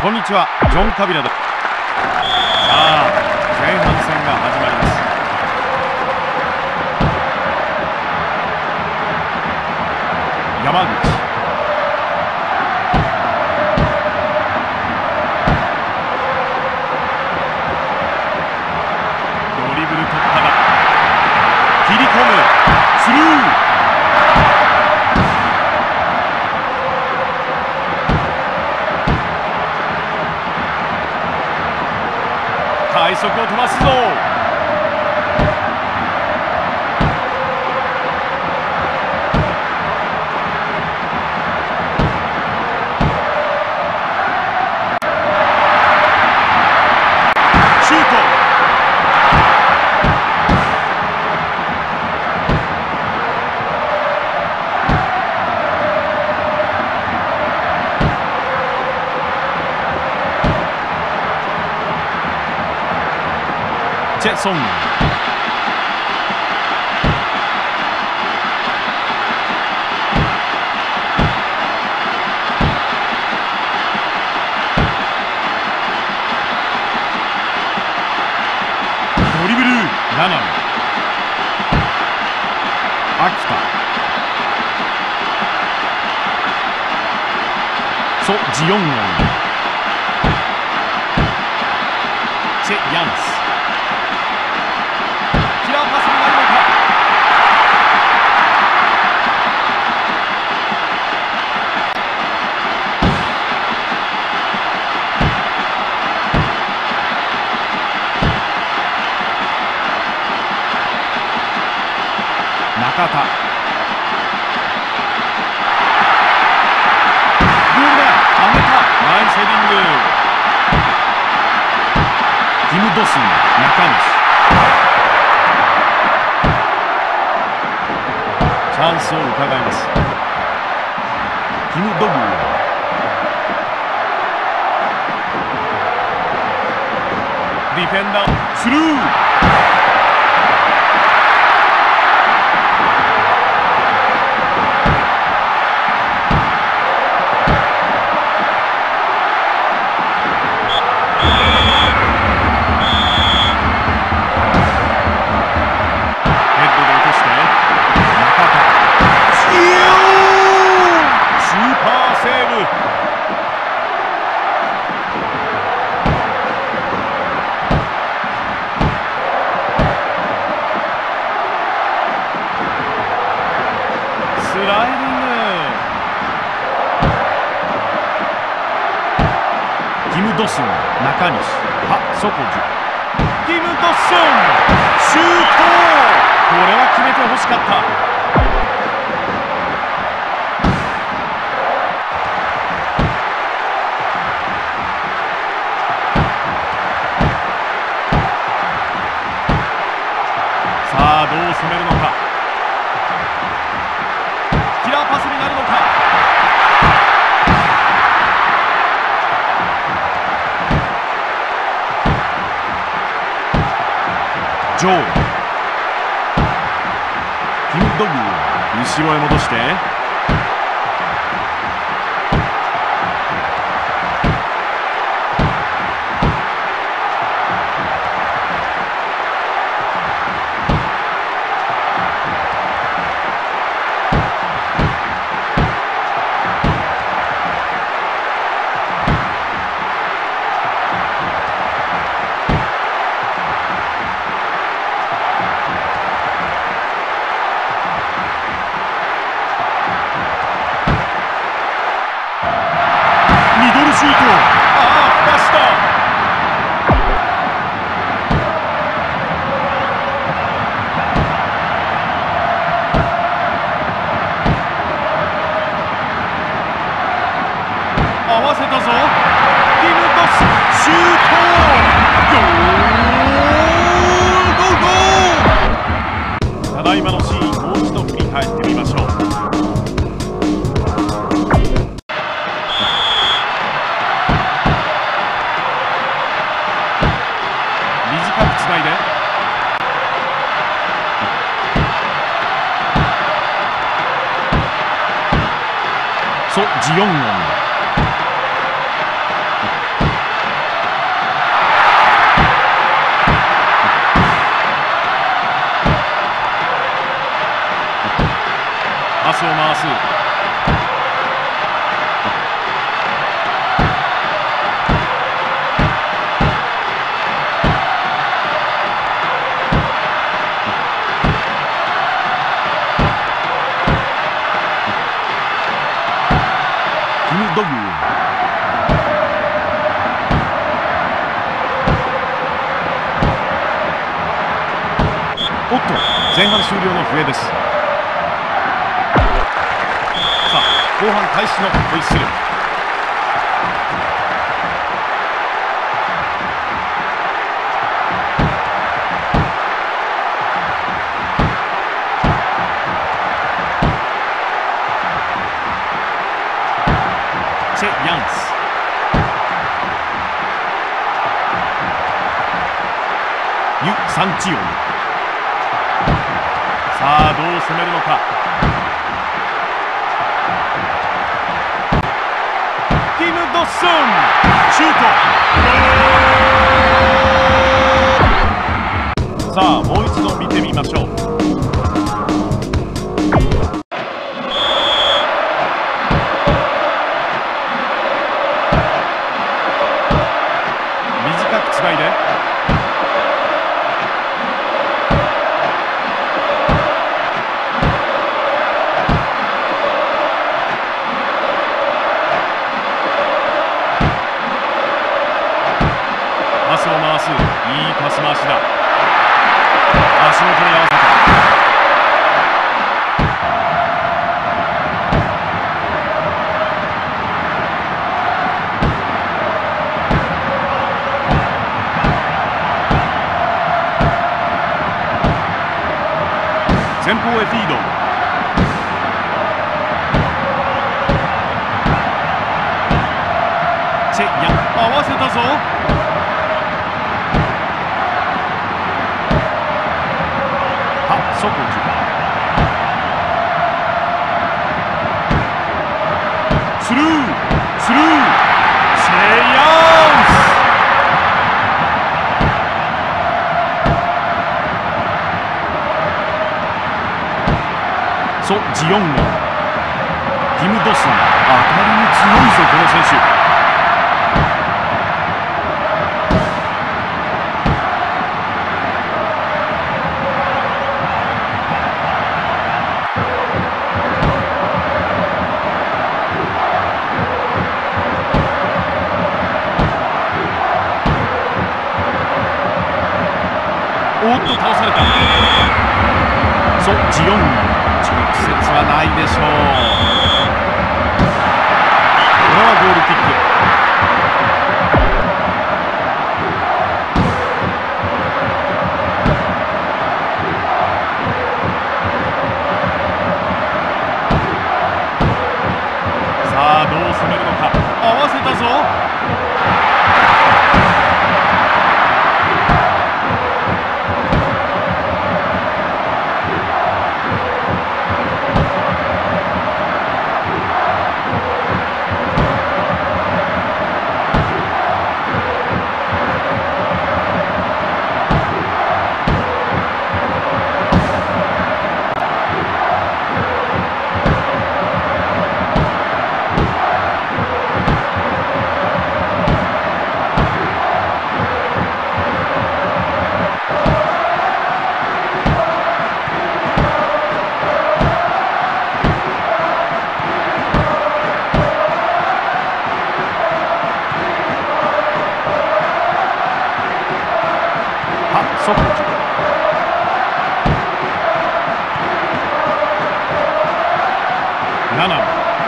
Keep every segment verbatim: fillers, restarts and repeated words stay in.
こんにちは、ジョン・カビラです。さあ、前半戦が始まります。山口、ドリブル突破だ。切り込む、スルー。快速を飛ばすぞ。シュート。チェソン、ドリブル、ナナン、秋田、ソ・ジヨンゴン、チェ・ヤンス、キラーパスになるのか。中田、ボールだ、上げた、ナイスヘディング。キム・ドスン、中西、チャンスを伺います。キム・ドグー、ディフェンダースルー。スライディング。キム・ドスン、中西、ハ・ソコジ、キム・ドスン、シュート。これは決めてほしかった。さあ、どう攻めるのか。キラーパスになるのか。ジョー、キム・ドグー、後ろへ戻して、シュート。ああ、出した。合わせたぞ。キム・ドス、シュート。ゴール。ただいまのシーン、もう一度振り返ってみましょう。つないで、ソ・ジヨンゴン、 を回す。キム・ドグン。おっと、前半終了の笛です。さあ、後半開始のホイッスル。チェ・ヤンス。ユ・サンチオン。さあ、どう攻めるのか。キム・ドッソン、シュート。さあ、もう一度見てみましょう。短くつないで。パスを回す。いいパス回しだ。足元に合わせた。前方へフィード。チェ・ヤン、合わせたぞ。ソコジ。スルースルー、チェ・ヤンス。ソ・ジヨンゴン。キム・ドスン。当たりに強いぞこの選手。おっと、倒された。ソ・ジヨンゴン。直接はないでしょう。これはゴールキック。さあ、どう攻めるのか。合わせたぞ。ソコジ。ナナン。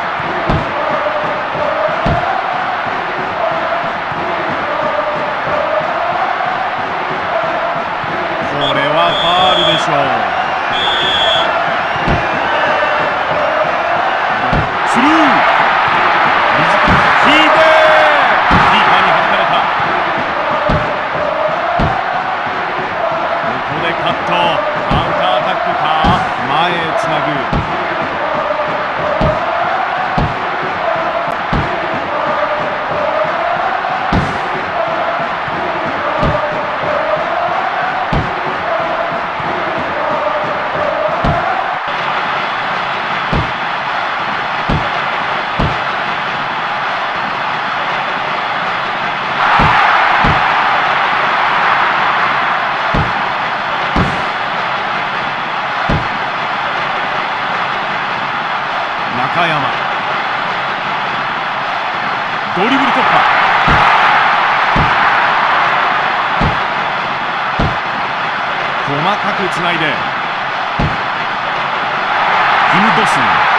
これはファールでしょう。スルー。短く引いて、キーパーに弾かれた。ここでカット。カウンターアタックか。前へつなぐ。 細かくつないでキム・ドスン。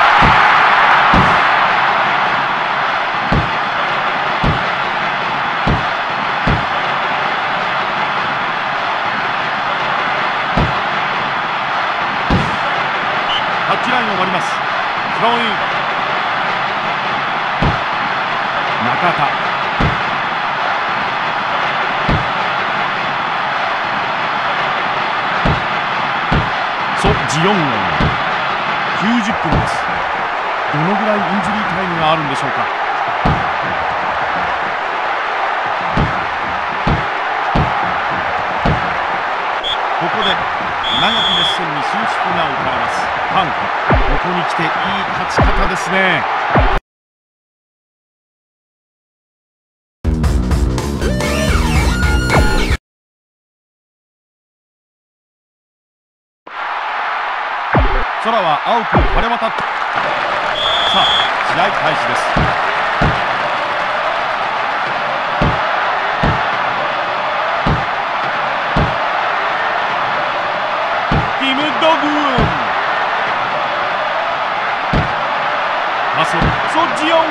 タッチラインを割ります。スローイン。中田。ソ・ジヨンウォン。きゅうじゅっぷんです。どのぐらいインジュリータイムがあるんでしょうか。ここで長き熱戦に終止符が打たれます。ファン、ここに来ていい勝ち方ですね。空は青く晴れ渡って、さあ試合開始です。キム・ドグン。パス、ソ・ジヨンウォン。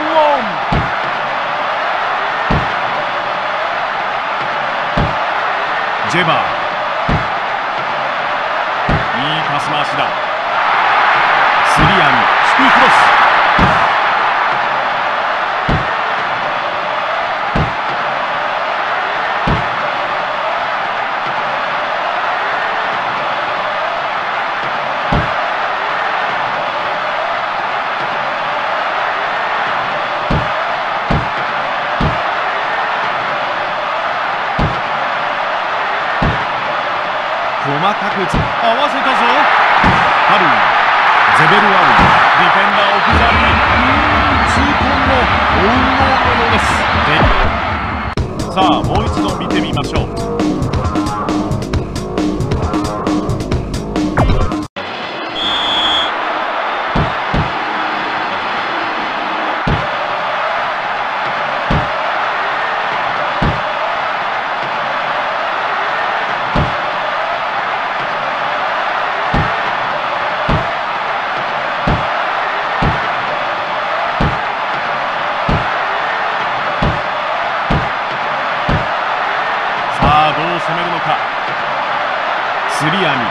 ジェバー。いいパス回しだ。スリアン、低いクロス。細かく合わせたぞ。ハルー、ゼベルアウン、ディフェンダー置き去り。痛恨のオウンゴールのようです。さあもう一度見てみましょう。どう攻めるのか。スリアニ、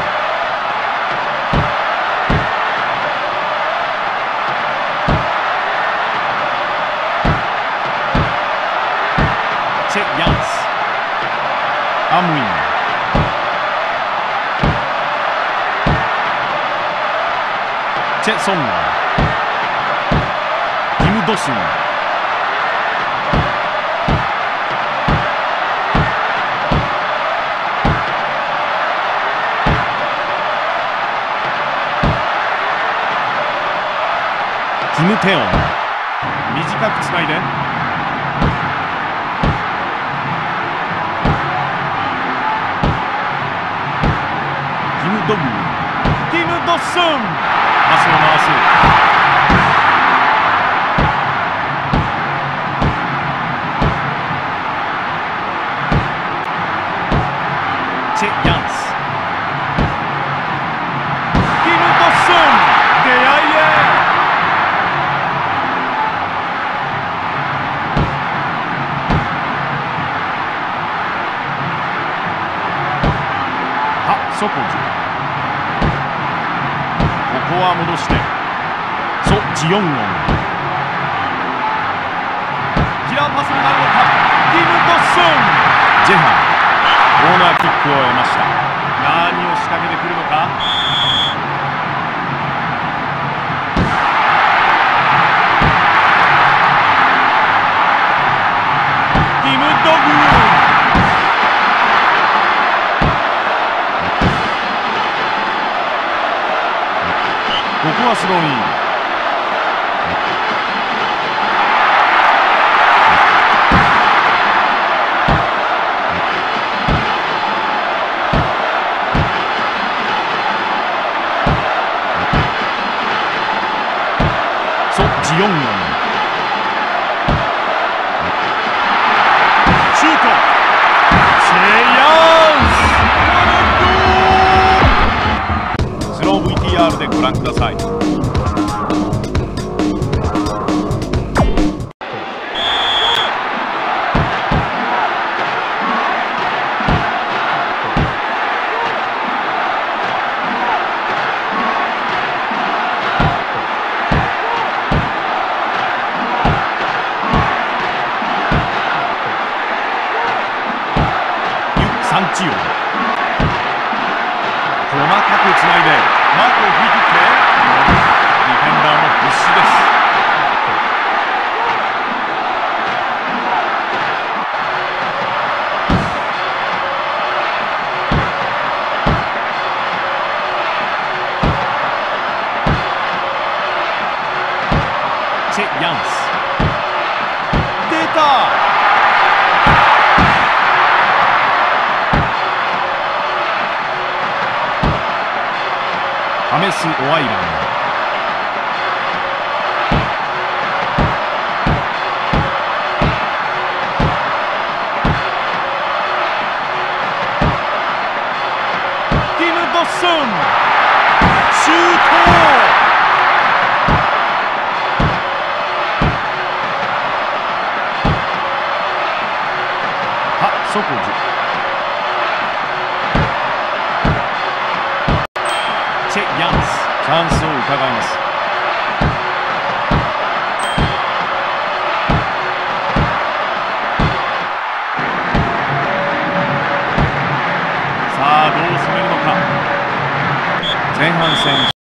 チェ・ヤンス、アムイン、チェ・ソンガ、キム・ドスン。キム・テオン、短くつないでキム・ドグ、キム・ドッスン。パスを回す。チェ・ヤンス、キム・ドッスン。出会いへ。ソコジ、ここは戻してソ・ジヨンウォン。キラーパスになるのか。キム・ドッスン。ジェハン、コーナーキックを得ました。何を仕掛けてくるのか。キム・ドグー。ここはスローイン。ソ・ジヨンウォン、シュート。チェ・ヤンス、ゴール。 さい。サンチオ細かくつないでマークを振り切ってディフェンダーも必死です。チェ・ヤンス出た。ハメス・オアイラン。キム・ドッソンシュート。あ、ソコジ。チェ・ヤンスチャンスを伺います。